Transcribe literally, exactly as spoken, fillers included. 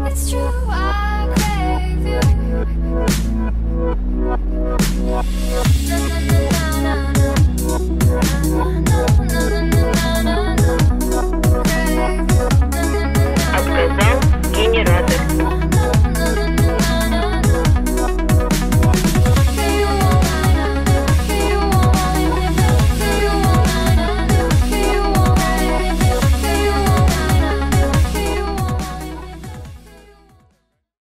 it's true, I crave you. Na, na, na, na.